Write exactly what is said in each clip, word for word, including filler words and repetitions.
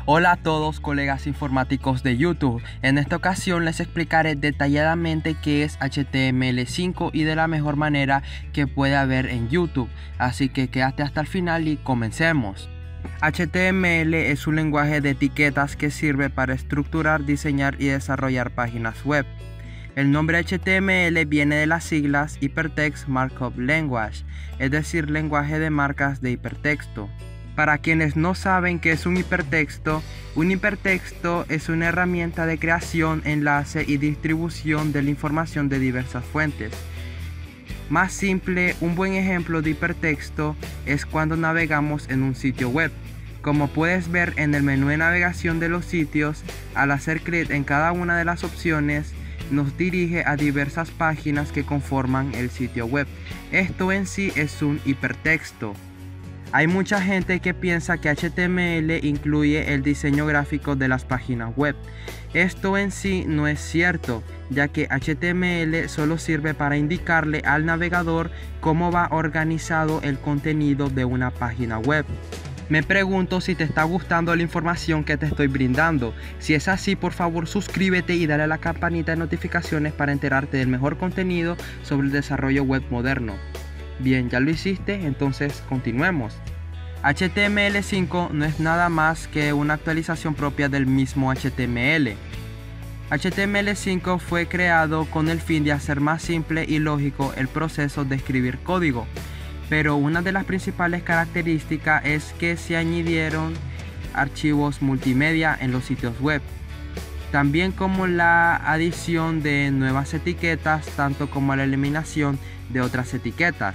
Hola a todos colegas informáticos de YouTube. En esta ocasión les explicaré detalladamente qué es H T M L cinco y de la mejor manera que puede haber en YouTube. Así que quédate hasta el final y comencemos. H T M L es un lenguaje de etiquetas que sirve para estructurar, diseñar y desarrollar páginas web. El nombre H T M L viene de las siglas Hypertext Markup Language, es decir, lenguaje de marcas de hipertexto. Para quienes no saben qué es un hipertexto, un hipertexto es una herramienta de creación, enlace y distribución de la información de diversas fuentes. Más simple, un buen ejemplo de hipertexto es cuando navegamos en un sitio web. Como puedes ver en el menú de navegación de los sitios, al hacer clic en cada una de las opciones, nos dirige a diversas páginas que conforman el sitio web. Esto en sí es un hipertexto. Hay mucha gente que piensa que H T M L incluye el diseño gráfico de las páginas web. Esto en sí no es cierto, ya que H T M L solo sirve para indicarle al navegador cómo va organizado el contenido de una página web. Me pregunto si te está gustando la información que te estoy brindando. Si es así, por favor suscríbete y dale a la campanita de notificaciones para enterarte del mejor contenido sobre el desarrollo web moderno. Bien, ya lo hiciste, entonces continuemos. H T M L cinco no es nada más que una actualización propia del mismo H T M L. H T M L cinco fue creado con el fin de hacer más simple y lógico el proceso de escribir código, pero una de las principales características es que se añadieron archivos multimedia en los sitios web, también como la adición de nuevas etiquetas, tanto como la eliminación de otras etiquetas.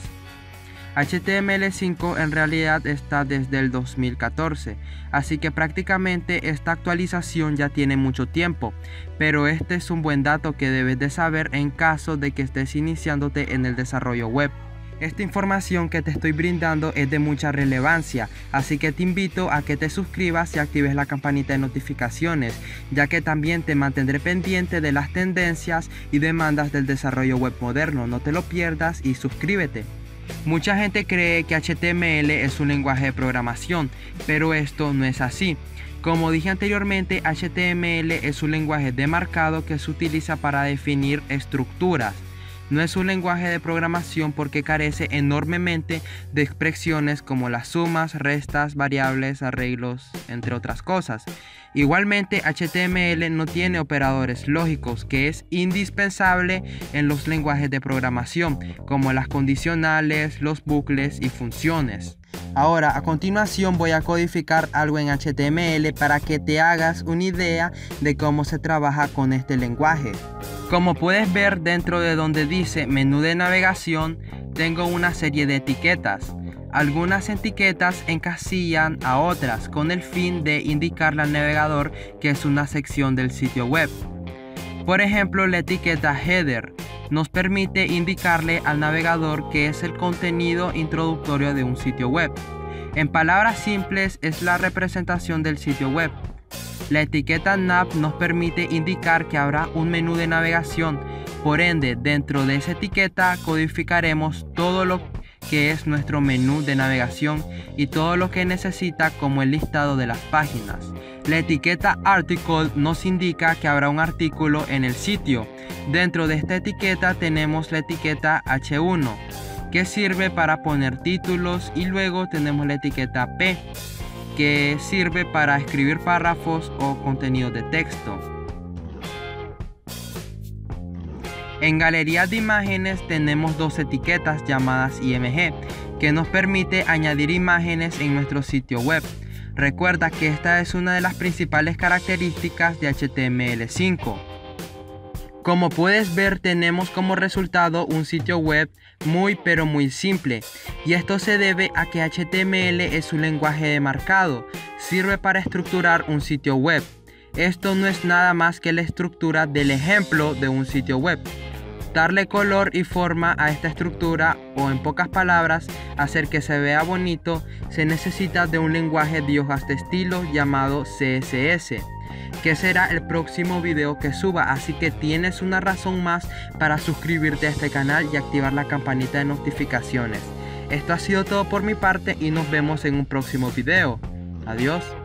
H T M L cinco en realidad está desde el dos mil catorce, así que prácticamente esta actualización ya tiene mucho tiempo, pero este es un buen dato que debes de saber en caso de que estés iniciándote en el desarrollo web. Esta información que te estoy brindando es de mucha relevancia, así que te invito a que te suscribas y actives la campanita de notificaciones, ya que también te mantendré pendiente de las tendencias y demandas del desarrollo web moderno. No te lo pierdas y suscríbete. Mucha gente cree que H T M L es un lenguaje de programación, pero esto no es así. Como dije anteriormente, H T M L es un lenguaje de marcado que se utiliza para definir estructuras. No es un lenguaje de programación porque carece enormemente de expresiones como las sumas, restas, variables, arreglos, entre otras cosas. Igualmente, H T M L no tiene operadores lógicos, que es indispensable en los lenguajes de programación, como las condicionales, los bucles y funciones. Ahora, a continuación voy a codificar algo en H T M L para que te hagas una idea de cómo se trabaja con este lenguaje. Como puedes ver, dentro de donde dice menú de navegación, tengo una serie de etiquetas. Algunas etiquetas encasillan a otras con el fin de indicarle al navegador que es una sección del sitio web. Por ejemplo, la etiqueta header nos permite indicarle al navegador que es el contenido introductorio de un sitio web. En palabras simples, es la representación del sitio web. La etiqueta nav nos permite indicar que habrá un menú de navegación. Por ende, dentro de esa etiqueta codificaremos todo lo que es nuestro menú de navegación y todo lo que necesita, como el listado de las páginas. La etiqueta article nos indica que habrá un artículo en el sitio. Dentro de esta etiqueta tenemos la etiqueta hache uno, que sirve para poner títulos, y luego tenemos la etiqueta P, que sirve para escribir párrafos o contenido de texto. En galería de imágenes tenemos dos etiquetas llamadas I M G, que nos permite añadir imágenes en nuestro sitio web. Recuerda que esta es una de las principales características de H T M L cinco. Como puedes ver, tenemos como resultado un sitio web muy pero muy simple, y esto se debe a que H T M L es un lenguaje de marcado, sirve para estructurar un sitio web. Esto no es nada más que la estructura del ejemplo de un sitio web. Darle color y forma a esta estructura, o en pocas palabras, hacer que se vea bonito, se necesita de un lenguaje de hojas de estilo llamado C S S, que será el próximo video que suba, así que tienes una razón más para suscribirte a este canal y activar la campanita de notificaciones. Esto ha sido todo por mi parte y nos vemos en un próximo video. Adiós.